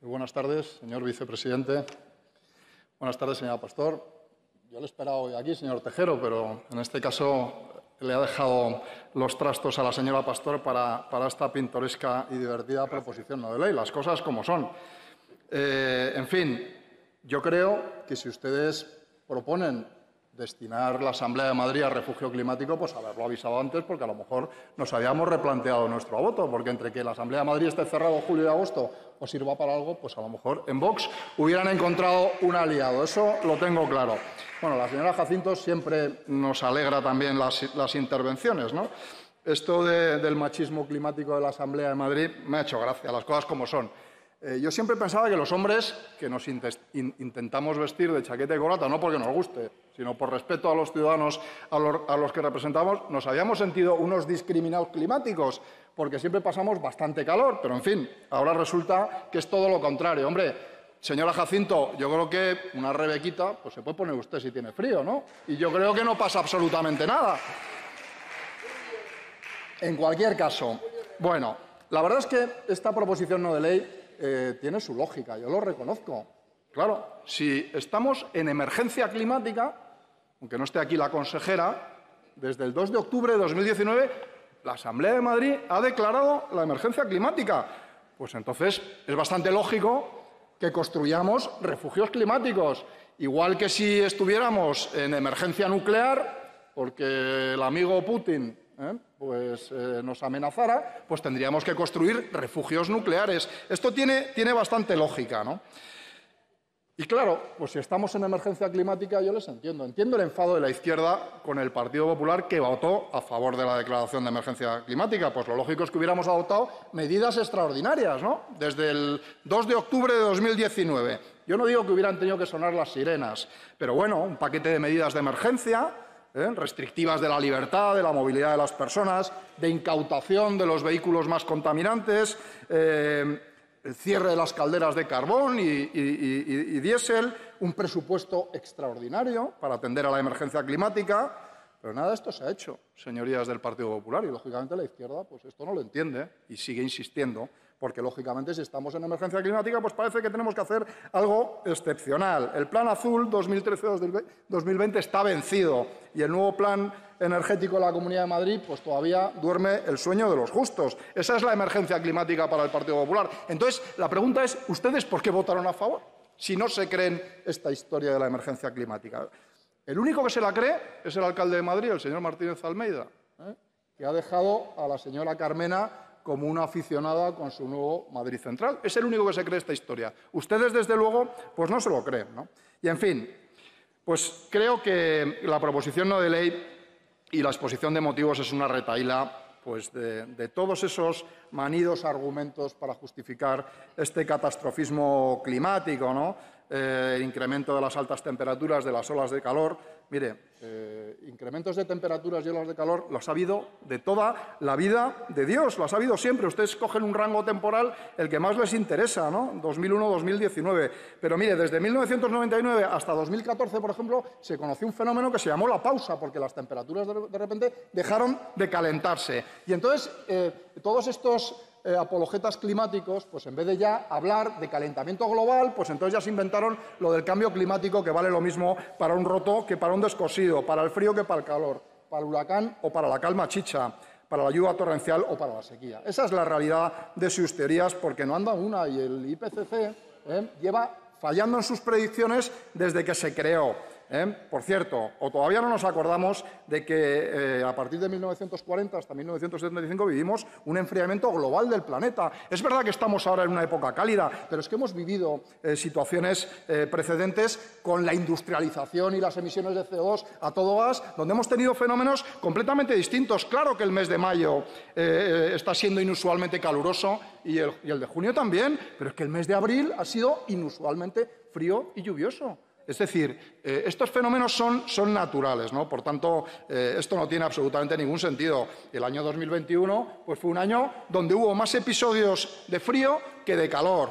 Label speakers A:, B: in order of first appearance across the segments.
A: Muy buenas tardes, señor vicepresidente. Buenas tardes, señora Pastor. Yo le he esperado hoy aquí, señor Tejero, pero en este caso le ha dejado los trastos a la señora Pastor para esta pintoresca y divertida proposición no de ley. Las cosas como son. En fin, yo creo que si ustedes proponen destinar la Asamblea de Madrid a refugio climático, pues haberlo avisado antes, porque a lo mejor nos habíamos replanteado nuestro voto, porque entre que la Asamblea de Madrid esté cerrado julio y agosto o sirva para algo, pues a lo mejor en Vox hubieran encontrado un aliado. Eso lo tengo claro. Bueno, la señora Jacinto siempre nos alegra también las intervenciones, ¿no? Esto del machismo climático de la Asamblea de Madrid me ha hecho gracia, las cosas como son. Yo siempre pensaba que los hombres que nos intentamos vestir de chaqueta y corbata, no porque nos guste, sino por respeto a los ciudadanos a los que representamos, nos habíamos sentido unos discriminados climáticos, porque siempre pasamos bastante calor, pero en fin, ahora resulta que es todo lo contrario. Hombre, señora Jacinto, yo creo que una rebequita pues se puede poner usted si tiene frío, ¿no? Y yo creo que no pasa absolutamente nada. En cualquier caso, bueno, la verdad es que esta proposición no de ley tiene su lógica, yo lo reconozco. Claro, si estamos en emergencia climática, aunque no esté aquí la consejera, desde el 2 de octubre de 2019 la Asamblea de Madrid ha declarado la emergencia climática. Pues entonces es bastante lógico que construyamos refugios climáticos, igual que si estuviéramos en emergencia nuclear, porque el amigo Putin nos amenazara, pues tendríamos que construir refugios nucleares. Esto tiene bastante lógica, ¿no? Y claro, pues si estamos en emergencia climática, yo les entiendo. Entiendo el enfado de la izquierda con el Partido Popular, que votó a favor de la declaración de emergencia climática. Pues lo lógico es que hubiéramos adoptado medidas extraordinarias, ¿no? Desde el 2 de octubre de 2019. Yo no digo que hubieran tenido que sonar las sirenas, pero bueno, un paquete de medidas de emergencia, restrictivas de la libertad, de la movilidad de las personas, de incautación de los vehículos más contaminantes, el cierre de las calderas de carbón y diésel, un presupuesto extraordinario para atender a la emergencia climática, pero nada de esto se ha hecho, señorías del Partido Popular, y lógicamente la izquierda pues esto no lo entiende y sigue insistiendo, porque lógicamente si estamos en emergencia climática pues parece que tenemos que hacer algo excepcional. El Plan Azul 2013-2020 está vencido y el nuevo plan energético de la Comunidad de Madrid pues todavía duerme el sueño de los justos. Esa es la emergencia climática para el Partido Popular. Entonces, la pregunta es, ¿ustedes por qué votaron a favor si no se creen esta historia de la emergencia climática? El único que se la cree es el alcalde de Madrid, el señor Martínez Almeida, que ha dejado a la señora Carmena como una aficionada con su nuevo Madrid Central. Es el único que se cree esta historia. Ustedes, desde luego, pues no se lo creen, ¿no? Y, en fin, pues creo que la proposición no de ley y la exposición de motivos es una retahíla pues, de todos esos manidos argumentos para justificar este catastrofismo climático, ¿no? Incremento de las altas temperaturas, de las olas de calor. Mire, incrementos de temperaturas y olas de calor los ha habido de toda la vida de Dios, los ha habido siempre. Ustedes cogen un rango temporal el que más les interesa, ¿no? 2001-2019. Pero mire, desde 1999 hasta 2014, por ejemplo, se conoció un fenómeno que se llamó la pausa, porque las temperaturas de repente dejaron de calentarse. Y entonces, todos estos apologetas climáticos, pues en vez de ya hablar de calentamiento global, pues entonces ya se inventaron lo del cambio climático, que vale lo mismo para un roto que para un descosido, para el frío que para el calor, para el huracán o para la calma chicha, para la lluvia torrencial o para la sequía. Esa es la realidad de sus teorías, porque no anda una, y el IPCC lleva fallando en sus predicciones desde que se creó. Por cierto, o todavía no nos acordamos de que a partir de 1940 hasta 1975 vivimos un enfriamiento global del planeta. Es verdad que estamos ahora en una época cálida, pero es que hemos vivido situaciones precedentes con la industrialización y las emisiones de CO2 a todo gas, donde hemos tenido fenómenos completamente distintos. Claro que el mes de mayo está siendo inusualmente caluroso y el de junio también, pero es que el mes de abril ha sido inusualmente frío y lluvioso. Es decir, estos fenómenos son naturales, ¿no? Por tanto, esto no tiene absolutamente ningún sentido. El año 2021 pues fue un año donde hubo más episodios de frío que de calor,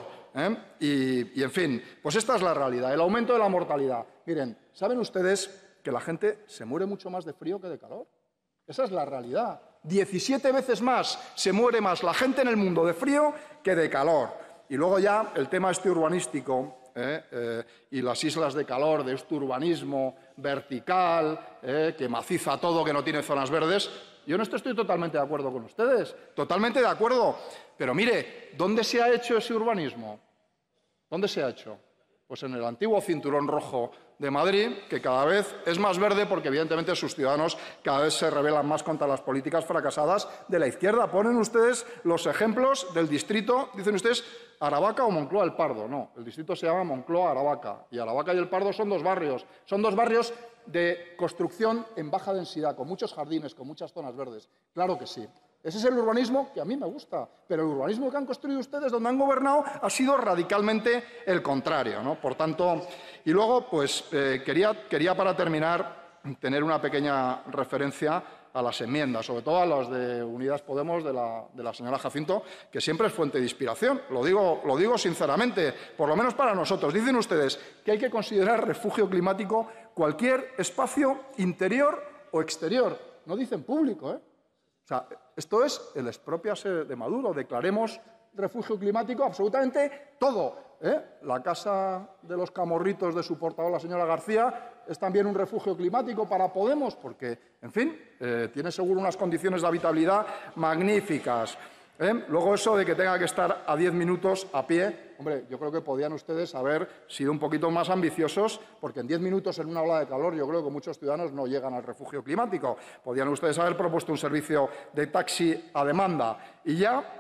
A: y, en fin, pues esta es la realidad, el aumento de la mortalidad. Miren, ¿saben ustedes que la gente se muere mucho más de frío que de calor? Esa es la realidad. 17 veces más se muere más la gente en el mundo de frío que de calor. Y luego ya el tema este urbanístico y las islas de calor de este urbanismo vertical que maciza todo, que no tiene zonas verdes. Yo en esto estoy totalmente de acuerdo con ustedes, totalmente de acuerdo. Pero mire, ¿dónde se ha hecho ese urbanismo? ¿Dónde se ha hecho? Pues en el antiguo cinturón rojo de Madrid, que cada vez es más verde porque evidentemente sus ciudadanos cada vez se rebelan más contra las políticas fracasadas de la izquierda. Ponen ustedes los ejemplos del distrito, dicen ustedes Aravaca o Moncloa el Pardo. No, el distrito se llama Moncloa-Aravaca y Aravaca y el Pardo son dos barrios de construcción en baja densidad, con muchos jardines, con muchas zonas verdes. Claro que sí. Ese es el urbanismo que a mí me gusta, pero el urbanismo que han construido ustedes donde han gobernado ha sido radicalmente el contrario, ¿no? Por tanto, y luego, pues, quería para terminar tener una pequeña referencia a las enmiendas, sobre todo a las de Unidas Podemos de la señora Jacinto, que siempre es fuente de inspiración. Lo digo sinceramente, por lo menos para nosotros. Dicen ustedes que hay que considerar refugio climático cualquier espacio interior o exterior. No dicen público, ¿eh? O sea, esto es el expropiarse de Maduro. Declaremos refugio climático absolutamente todo, ¿eh? La casa de los Camorritos de su portavoz, la señora García, es también un refugio climático para Podemos, porque, en fin, tiene seguro unas condiciones de habitabilidad magníficas. Luego eso de que tenga que estar a 10 minutos a pie, hombre, yo creo que podían ustedes haber sido un poquito más ambiciosos, porque en 10 minutos en una ola de calor yo creo que muchos ciudadanos no llegan al refugio climático. Podían ustedes haber propuesto un servicio de taxi a demanda. Y ya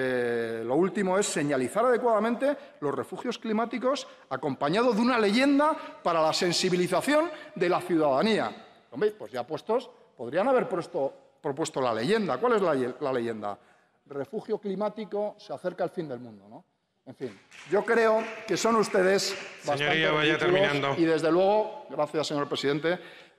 A: lo último es señalizar adecuadamente los refugios climáticos acompañado de una leyenda para la sensibilización de la ciudadanía. Hombre, pues ya puestos, podrían haber propuesto la leyenda. ¿Cuál es la leyenda? Refugio climático, se acerca el fin del mundo, ¿no? En fin, yo creo que son ustedes bastante ridículos y, desde luego, gracias, señor presidente,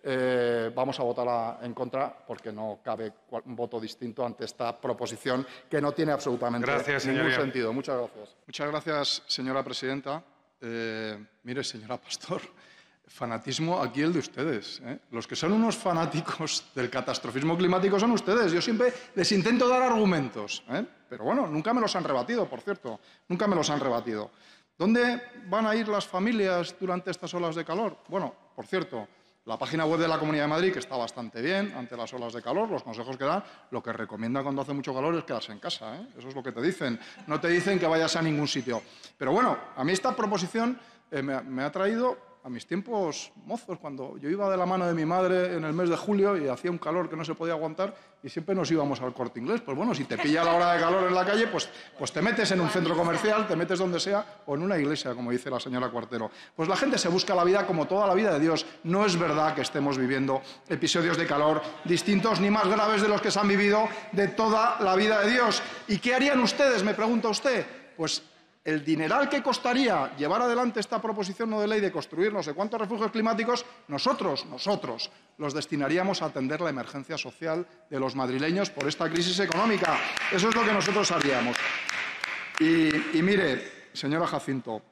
A: vamos a votar en contra porque no cabe un voto distinto ante esta proposición que no tiene absolutamente ningún sentido. Muchas gracias. Muchas gracias, señora presidenta. Mire, señora Pastor, fanatismo aquí el de ustedes, ¿eh? Los que son unos fanáticos del catastrofismo climático son ustedes. Yo siempre les intento dar argumentos, ¿eh? Pero bueno, nunca me los han rebatido, por cierto. Nunca me los han rebatido. ¿Dónde van a ir las familias durante estas olas de calor? Bueno, por cierto, la página web de la Comunidad de Madrid, que está bastante bien ante las olas de calor, los consejos que dan, lo que recomienda cuando hace mucho calor es quedarse en casa, ¿eh? Eso es lo que te dicen. No te dicen que vayas a ningún sitio. Pero bueno, a mí esta proposición me ha traído a mis tiempos mozos, cuando yo iba de la mano de mi madre en el mes de julio y hacía un calor que no se podía aguantar y siempre nos íbamos al Corte Inglés. Pues bueno, si te pilla la hora de calor en la calle, pues te metes en un centro comercial, te metes donde sea o en una iglesia, como dice la señora Cuartero. Pues la gente se busca la vida como toda la vida de Dios. No es verdad que estemos viviendo episodios de calor distintos ni más graves de los que se han vivido de toda la vida de Dios. ¿Y qué harían ustedes, me pregunta usted? Pues el dineral que costaría llevar adelante esta proposición no de ley de construir no sé cuántos refugios climáticos, nosotros los destinaríamos a atender la emergencia social de los madrileños por esta crisis económica. Eso es lo que nosotros haríamos. Y mire, señora Jacinto,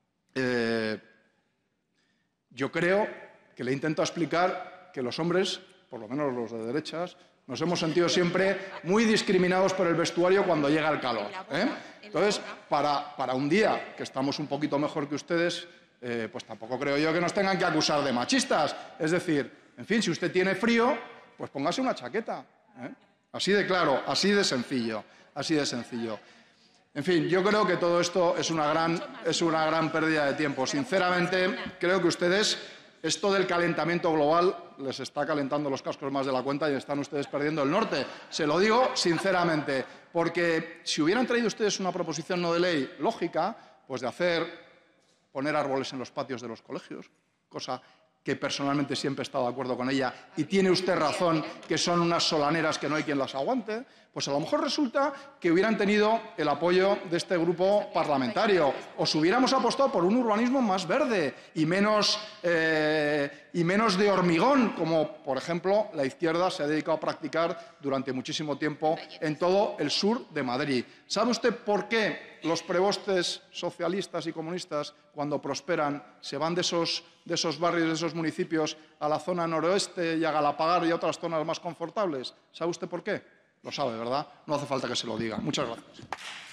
A: yo creo que le intento explicar que los hombres, por lo menos los de derechas, nos hemos sentido siempre muy discriminados por el vestuario cuando llega el calor, ¿eh? Entonces, para un día que estamos un poquito mejor que ustedes, pues tampoco creo yo que nos tengan que acusar de machistas. Es decir, en fin, si usted tiene frío, pues póngase una chaqueta, ¿eh? Así de claro, así de sencillo, así de sencillo. En fin, yo creo que todo esto es una gran pérdida de tiempo. Sinceramente, creo que ustedes, esto del calentamiento global les está calentando los cascos más de la cuenta y están ustedes perdiendo el norte. Se lo digo sinceramente, porque si hubieran traído ustedes una proposición no de ley lógica, pues de poner árboles en los patios de los colegios, cosa que personalmente siempre he estado de acuerdo con ella, y tiene usted razón que son unas solaneras que no hay quien las aguante, pues a lo mejor resulta que hubieran tenido el apoyo de este grupo parlamentario, o si hubiéramos apostado por un urbanismo más verde y menos de hormigón, como, por ejemplo, la izquierda se ha dedicado a practicar durante muchísimo tiempo en todo el sur de Madrid. ¿Sabe usted por qué los prebostes socialistas y comunistas, cuando prosperan, se van de esos barrios, de esos municipios, a la zona noroeste y a Galapagar y a otras zonas más confortables? ¿Sabe usted por qué? Lo sabe, ¿verdad? No hace falta que se lo diga. Muchas gracias.